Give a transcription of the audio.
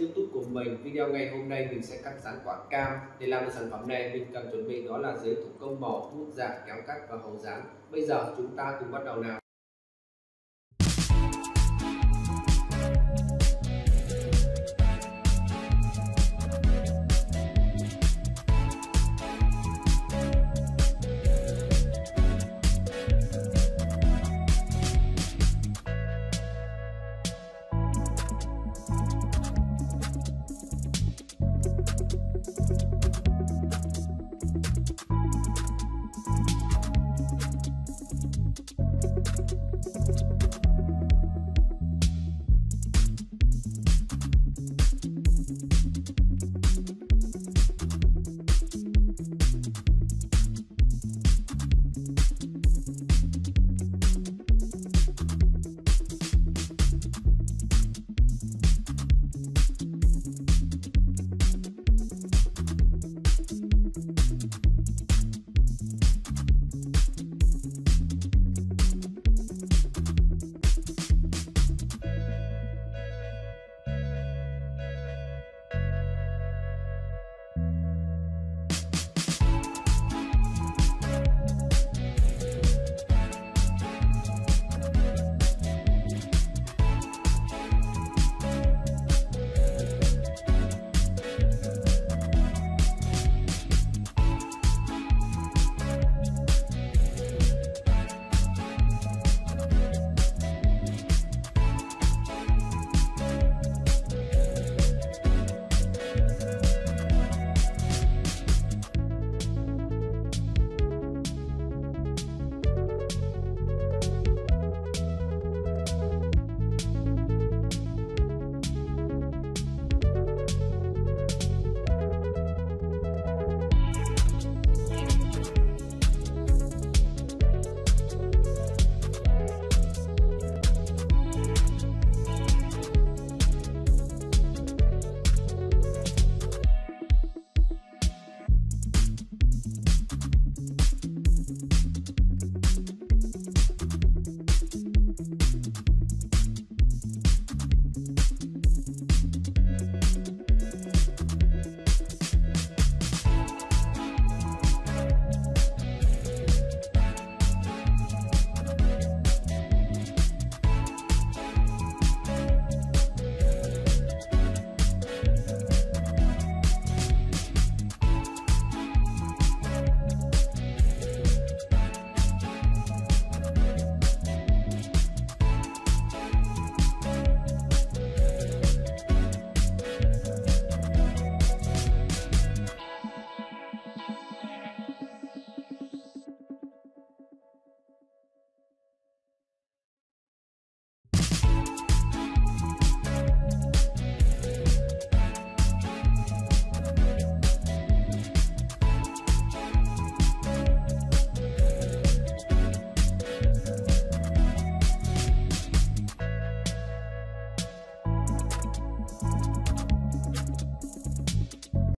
YouTube của mình. Video ngày hôm nay mình sẽ cắt dán quả cam. Để làm được sản phẩm này mình cần chuẩn bị đó là giấy thủ công màu, bút, dạng, kéo cắt và hầu dán. Bây giờ chúng ta cùng bắt đầu nào.